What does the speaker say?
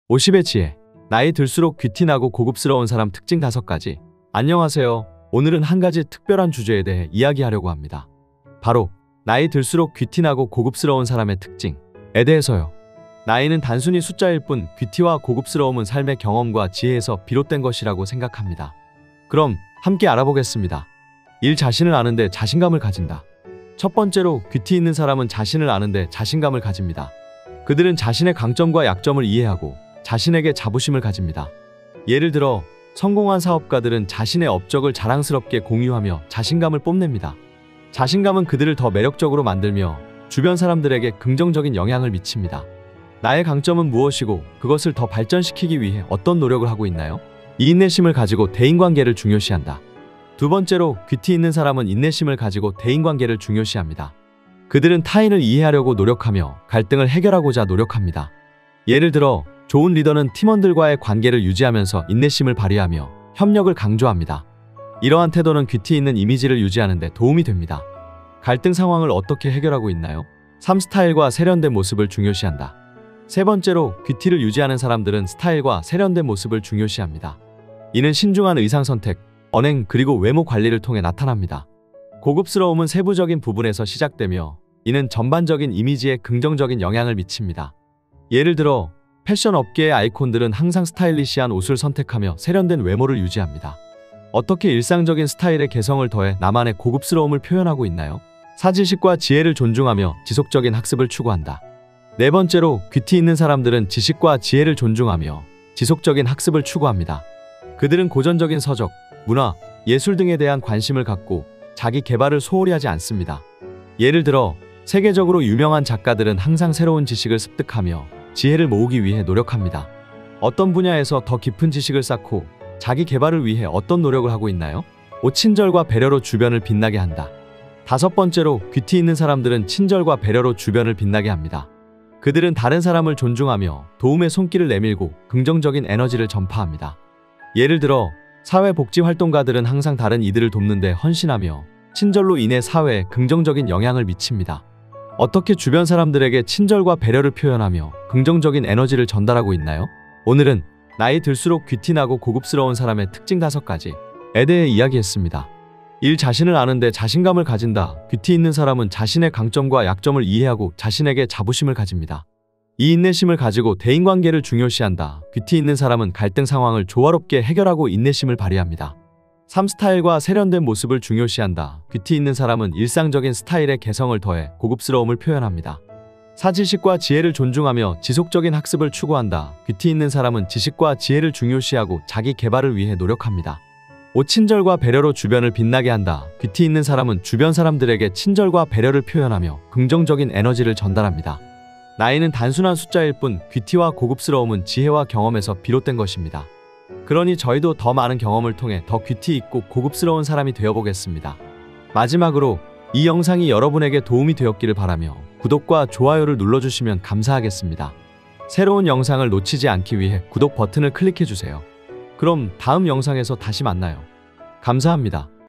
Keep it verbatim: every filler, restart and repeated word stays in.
오십의 지혜. 나이 들수록 귀티나고 고급스러운 사람 특징 다섯 가지. 안녕하세요. 오늘은 한 가지 특별한 주제에 대해 이야기하려고 합니다. 바로 나이 들수록 귀티나고 고급스러운 사람의 특징에 대해서요. 나이는 단순히 숫자일 뿐 귀티와 고급스러움은 삶의 경험과 지혜에서 비롯된 것이라고 생각합니다. 그럼 함께 알아보겠습니다. 일. 자신을 아는데 자신감을 가진다. 첫 번째로 귀티 있는 사람은 자신을 아는데 자신감을 가집니다. 그들은 자신의 강점과 약점을 이해하고 자신에게 자부심을 가집니다. 예를 들어 성공한 사업가들은 자신의 업적을 자랑스럽게 공유하며 자신감을 뽐냅니다. 자신감은 그들을 더 매력적으로 만들며 주변 사람들에게 긍정적인 영향을 미칩니다. 나의 강점은 무엇이고 그것을 더 발전시키기 위해 어떤 노력을 하고 있나요? 이 인내심을 가지고 대인관계를 중요시한다. 두 번째로 귀티 있는 사람은 인내심을 가지고 대인관계를 중요시합니다. 그들은 타인을 이해하려고 노력하며 갈등을 해결하고자 노력합니다. 예를 들어 좋은 리더는 팀원들과의 관계를 유지하면서 인내심을 발휘하며 협력을 강조합니다. 이러한 태도는 귀티 있는 이미지를 유지하는 데 도움이 됩니다. 갈등 상황을 어떻게 해결하고 있나요? 삼. 스타일과 세련된 모습을 중요시한다. 세 번째로 귀티를 유지하는 사람들은 스타일과 세련된 모습을 중요시합니다. 이는 신중한 의상 선택, 언행 그리고 외모 관리를 통해 나타납니다. 고급스러움은 세부적인 부분에서 시작되며 이는 전반적인 이미지에 긍정적인 영향을 미칩니다. 예를 들어 패션 업계의 아이콘들은 항상 스타일리시한 옷을 선택하며 세련된 외모를 유지합니다. 어떻게 일상적인 스타일에 개성을 더해 나만의 고급스러움을 표현하고 있나요? 사. 지식과 지혜를 존중하며 지속적인 학습을 추구한다. 네 번째로 귀티 있는 사람들은 지식과 지혜를 존중하며 지속적인 학습을 추구합니다. 그들은 고전적인 서적, 문화, 예술 등에 대한 관심을 갖고 자기 개발을 소홀히 하지 않습니다. 예를 들어 세계적으로 유명한 작가들은 항상 새로운 지식을 습득하며 지혜를 모으기 위해 노력합니다. 어떤 분야에서 더 깊은 지식을 쌓고 자기 개발을 위해 어떤 노력을 하고 있나요? 오. 친절과 배려로 주변을 빛나게 한다. 다섯 번째로 귀티 있는 사람들은 친절과 배려로 주변을 빛나게 합니다. 그들은 다른 사람을 존중하며 도움의 손길을 내밀고 긍정적인 에너지를 전파합니다. 예를 들어 사회복지활동가들은 항상 다른 이들을 돕는 데 헌신하며 친절로 인해 사회에 긍정적인 영향을 미칩니다. 어떻게 주변 사람들에게 친절과 배려를 표현하며 긍정적인 에너지를 전달하고 있나요? 오늘은 나이 들수록 귀티나고 고급스러운 사람의 특징 다섯 가지에 대해 이야기했습니다. 일. 자신을 아는데 자신감을 가진다. 귀티 있는 사람은 자신의 강점과 약점을 이해하고 자신에게 자부심을 가집니다. 이. 인내심을 가지고 대인관계를 중요시한다. 귀티 있는 사람은 갈등 상황을 조화롭게 해결하고 인내심을 발휘합니다. 삼. 스타일과 세련된 모습을 중요시한다. 귀티 있는 사람은 일상적인 스타일에 개성을 더해 고급스러움을 표현합니다. 사. 지식과 지혜를 존중하며 지속적인 학습을 추구한다. 귀티 있는 사람은 지식과 지혜를 중요시하고 자기 개발을 위해 노력합니다. 오. 친절과 배려로 주변을 빛나게 한다. 귀티 있는 사람은 주변 사람들에게 친절과 배려를 표현하며 긍정적인 에너지를 전달합니다. 나이는 단순한 숫자일 뿐 귀티와 고급스러움은 지혜와 경험에서 비롯된 것입니다. 그러니 저희도 더 많은 경험을 통해 더 귀티 있고 고급스러운 사람이 되어보겠습니다. 마지막으로 이 영상이 여러분에게 도움이 되었기를 바라며 구독과 좋아요를 눌러주시면 감사하겠습니다. 새로운 영상을 놓치지 않기 위해 구독 버튼을 클릭해주세요. 그럼 다음 영상에서 다시 만나요. 감사합니다.